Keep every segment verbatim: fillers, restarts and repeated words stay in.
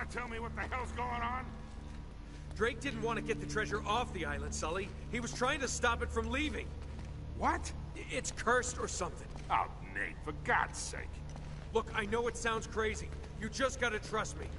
tell me what the hell's going on? Drake didn't want to get the treasure off the island, Sully. He was trying to stop it from leaving. What? It's cursed or something. Oh, Nate, for God's sake. Look, I know it sounds crazy. You just gotta trust me.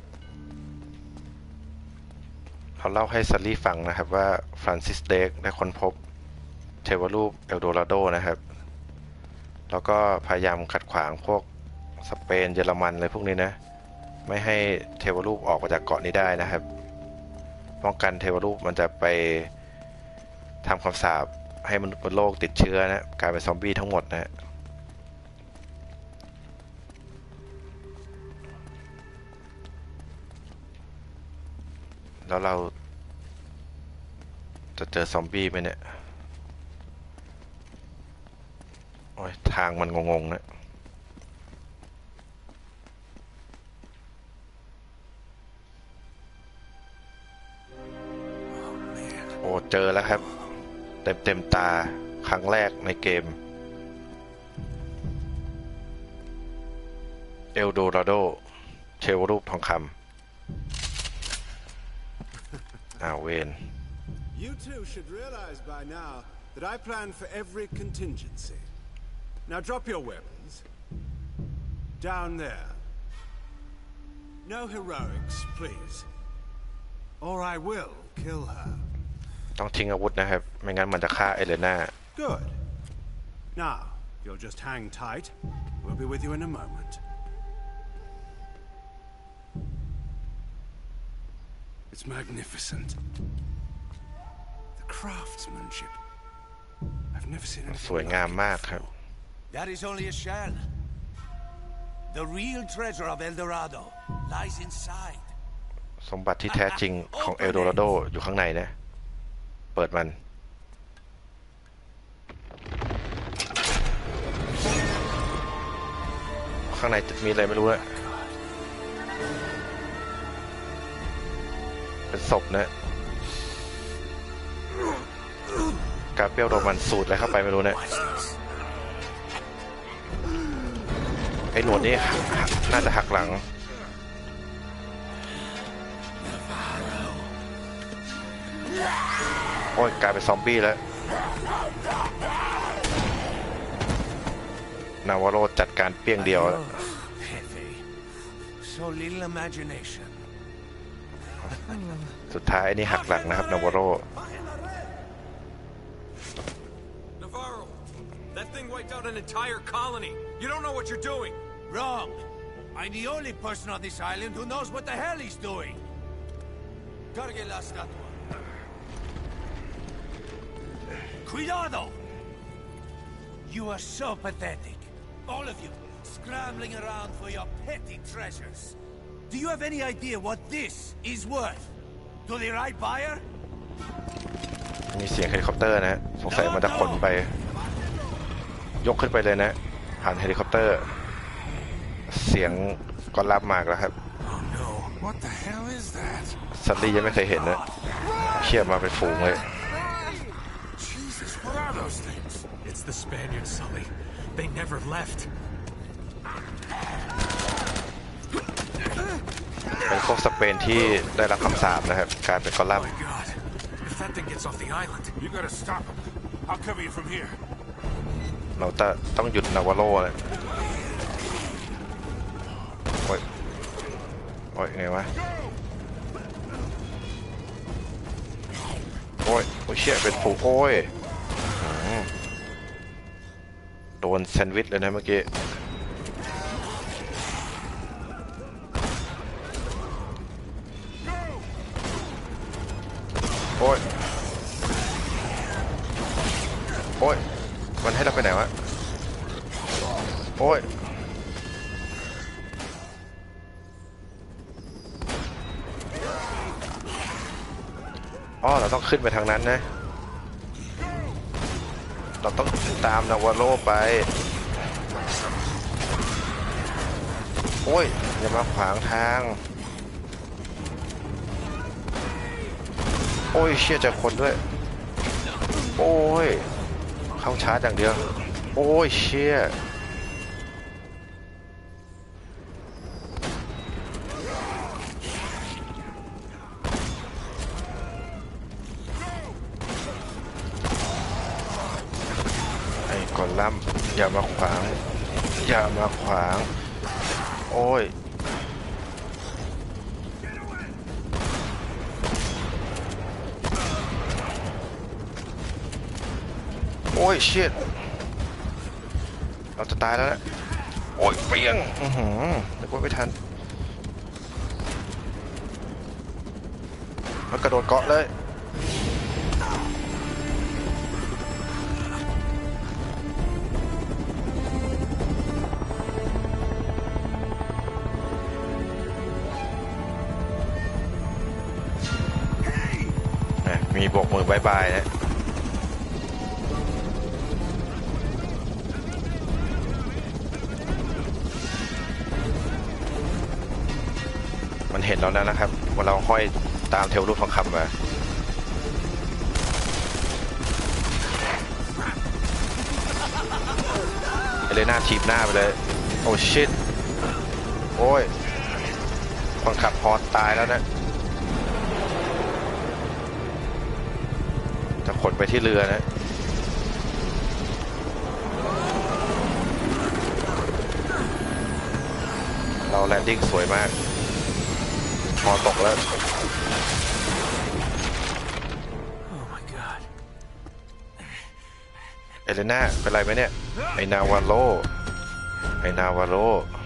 เขาเล่าให้ซัลลี่ฟังนะครับว่าฟรานซิสเดรกได้ค้นพบเทวรูปเอลโดราโดนะครับแล้วก็พยายามขัดขวางพวกสเปนเยอรมันอะไรพวกนี้นะไม่ให้เทวรูปออกมาจากเกาะนี้ได้นะครับป้องกันเทวรูปมันจะไปทำคำสาปให้มนุษย์บนโลกติดเชื้อนะกลายเป็นซอมบี้ทั้งหมดนะแล้วเราจะเจอซอมบี้ไหมเนี่ยโอ้ยทางมันงงๆนะโอ้เจอแล้วครับเต็มเต็มตาครั้งแรกในเกมเอลโดราโดเทวรูปทองคำอ้าวเวน You two should realize by now that I plan for every contingency. Now drop your weapons. Down there. No heroics, please. Or I will kill her. ต้องทิ้งอาวุธนะครับไม่งั้นมันจะฆ่าเอเลน่า Good. Now, you'll just hang tight. We'll be with you in a moment. It's magnificent. The craftsmanship. I've never seen anything สวยงามมากครับ That is only a shell. The real treasure of El Dorado lies inside. สมบัติที่แท้จริงของเอลโดราโดอยู่ข้างในนะเปิดมันข้างในจะมีอะไรไม่รู้นะเป็นศพนะกาเปรียลโรมันสูดอะไรเข้าไปไม่รู้นะไอ้หนวดนี่น่าจะหักหลังโอ้ยกลายเป็นซอมบี้แล้วนาวาโรจัดการเปี้ยงเดียวสุดท้ายนี่หักหลังนะครับนาวาโร Navarro, that thing wiped out an entire colony. You don't know what you're doing. Wrong. I'm the only person on this island who knows what the hell he's doing. Cargue la estatua. Cuidado! You are so pathetic. All of you, scrambling around for your petty treasures. Do you have any idea what this is worth? To the right buyer? มีเสียงเฮลิคอปเตอร์นะสงสัยมันจะขนไปยกขึ้นไปเลยนะผ่านเฮลิคอปเตอร์เสียงก็รับมากแล้วครับซัลลี่ยังไม่เคยเห็นนะเขี่ยมาเป็นฝูงเลย It's the Spaniards, Sully. They never left. เป็นพวกสเปนที่ได้รับคำสาปนะครับกลายเป็นกอลัมน์ If that thing gets off the island, you gotta stop him. I'll cover you from here. เราจะต้องหยุดนาวาโรเลยโอ้ยโอ้ยไงวะโอ้ยโอ้ยเชี่ยเป็นฝูงโอ้ยโดนแซนด์วิชเลยนะเมื่อกี้โอ้ยโอ้ยมันให้เราไปไหนวะโอ้ยอ๋อเราต้องขึ้นไปทางนั้นนะเราต้องตามนาวาโรไปโอ้ยอย่ามาขวางทางโอ้ยเชี่ยเจอคนด้วยโอ้ยเข้าชาร์จอย่างเดียวโอ้ยเชี่ยล่ำอย่ามาขวางอย่ามาขวางโอ้ยโอ้ยเชิดเราจะตายแล้วนะโอ้ยเปี้ยงอือหือนึกว่าไม่ทันมันกระโดดเกาะเลยมีโบกมือบายบายนะมันเห็นเราแล้วนะครับว่าเราห้อยตามเทวรูปทองคำมาเอเลน่าทีบหน้าไปเลยโอ้ชิตโอ้ยคนขับฮอตตายแล้วนะจะขนไปที่เรือนะเราแลนดิ้งสวยมากพอตกแล้ว Oh my god เอเลน่าเป็นไรไหมเนี่ยไอนาวาโลไอนาวาโล